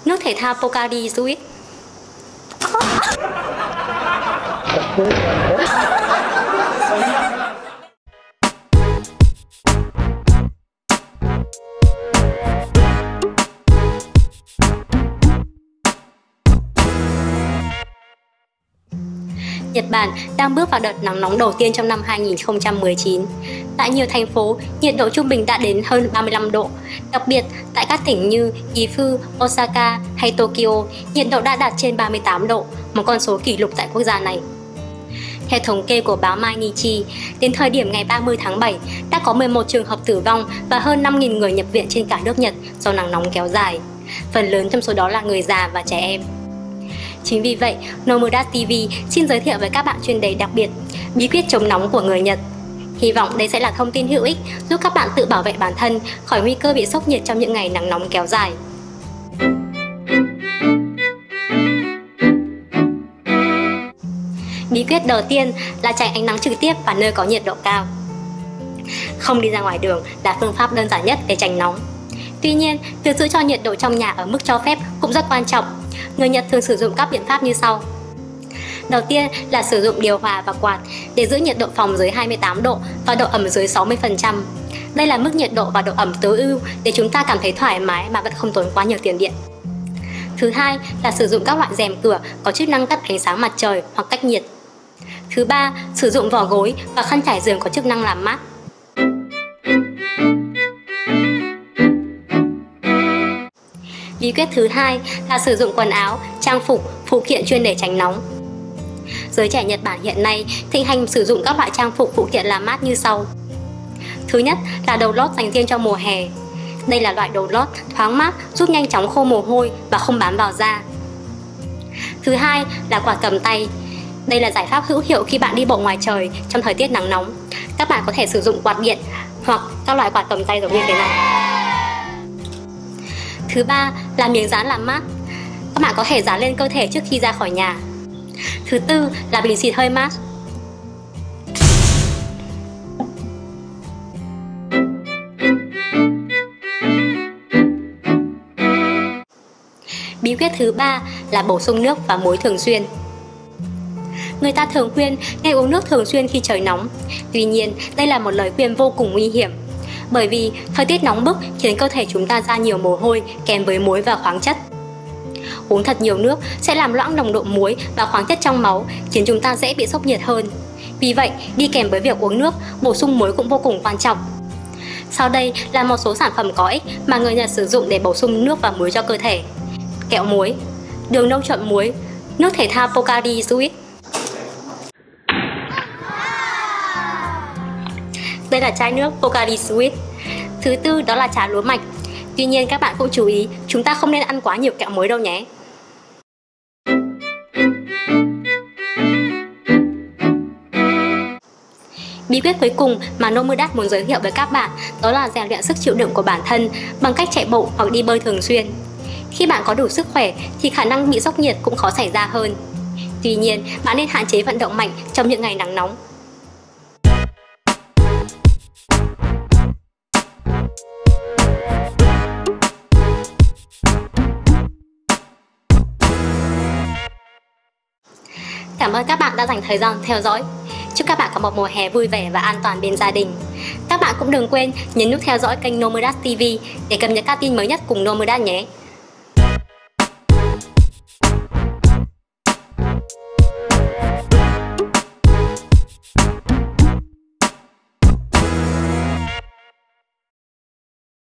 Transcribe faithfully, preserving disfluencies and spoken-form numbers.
Nước thể thao Pocari Sweat. Nhật Bản đang bước vào đợt nắng nóng đầu tiên trong năm hai nghìn không trăm mười chín. Tại nhiều thành phố, nhiệt độ trung bình đã đến hơn ba mươi lăm độ. Đặc biệt, tại các tỉnh như Gifu, Osaka hay Tokyo, nhiệt độ đã đạt trên ba mươi tám độ, một con số kỷ lục tại quốc gia này. Theo thống kê của báo Mainichi, đến thời điểm ngày ba mươi tháng bảy, đã có mười một trường hợp tử vong và hơn năm nghìn người nhập viện trên cả nước Nhật do nắng nóng kéo dài. Phần lớn trong số đó là người già và trẻ em. Chính vì vậy, Nomodat ti vi xin giới thiệu với các bạn chuyên đề đặc biệt, bí quyết chống nóng của người Nhật. Hy vọng đây sẽ là thông tin hữu ích giúp các bạn tự bảo vệ bản thân khỏi nguy cơ bị sốc nhiệt trong những ngày nắng nóng kéo dài. Bí quyết đầu tiên là tránh ánh nắng trực tiếp và nơi có nhiệt độ cao. Không đi ra ngoài đường là phương pháp đơn giản nhất để tránh nóng. Tuy nhiên, việc giữ cho nhiệt độ trong nhà ở mức cho phép cũng rất quan trọng. Người Nhật thường sử dụng các biện pháp như sau. Đầu tiên là sử dụng điều hòa và quạt để giữ nhiệt độ phòng dưới hai mươi tám độ và độ ẩm dưới sáu mươi phần trăm. Đây là mức nhiệt độ và độ ẩm tối ưu để chúng ta cảm thấy thoải mái mà vẫn không tốn quá nhiều tiền điện. Thứ hai là sử dụng các loại rèm cửa có chức năng cắt ánh sáng mặt trời hoặc cách nhiệt. Thứ ba, sử dụng vỏ gối và khăn trải giường có chức năng làm mát. Bí quyết thứ hai là sử dụng quần áo, trang phục, phụ kiện chuyên để tránh nóng. Giới trẻ Nhật Bản hiện nay thịnh hành sử dụng các loại trang phục phụ kiện làm mát như sau. Thứ nhất là đầu lót dành riêng cho mùa hè. Đây là loại đầu lót thoáng mát, giúp nhanh chóng khô mồ hôi và không bám vào da. Thứ hai là quạt cầm tay. Đây là giải pháp hữu hiệu khi bạn đi bộ ngoài trời trong thời tiết nắng nóng. Các bạn có thể sử dụng quạt điện hoặc các loại quạt cầm tay giống như thế này. Thứ ba là miếng dán làm mát. Các bạn có thể dán lên cơ thể trước khi ra khỏi nhà. Thứ tư là bình xịt hơi mát. Bí quyết thứ ba là bổ sung nước và muối thường xuyên. Người ta thường khuyên nên uống nước thường xuyên khi trời nóng. Tuy nhiên, đây là một lời khuyên vô cùng nguy hiểm. Bởi vì thời tiết nóng bức khiến cơ thể chúng ta ra nhiều mồ hôi kèm với muối và khoáng chất. Uống thật nhiều nước sẽ làm loãng nồng độ muối và khoáng chất trong máu, khiến chúng ta dễ bị sốc nhiệt hơn. Vì vậy, đi kèm với việc uống nước, bổ sung muối cũng vô cùng quan trọng. Sau đây là một số sản phẩm có ích mà người Nhật sử dụng để bổ sung nước và muối cho cơ thể. Kẹo muối, đường nâu trộn muối, nước thể thao Pocari Sweat. Đây là chai nước Pocari Sweat. Thứ tư đó là trà lúa mạch. Tuy nhiên các bạn cũng chú ý, chúng ta không nên ăn quá nhiều kẹo muối đâu nhé. Bí quyết cuối cùng mà Nomodat muốn giới thiệu với các bạn đó là rèn luyện sức chịu đựng của bản thân bằng cách chạy bộ hoặc đi bơi thường xuyên. Khi bạn có đủ sức khỏe thì khả năng bị sốc nhiệt cũng khó xảy ra hơn. Tuy nhiên, bạn nên hạn chế vận động mạnh trong những ngày nắng nóng. Cảm ơn các bạn đã dành thời gian theo dõi. Chúc các bạn có một mùa hè vui vẻ và an toàn bên gia đình. Các bạn cũng đừng quên nhấn nút theo dõi kênh Nomodat ti vi để cập nhật các tin mới nhất cùng Nomodat nhé.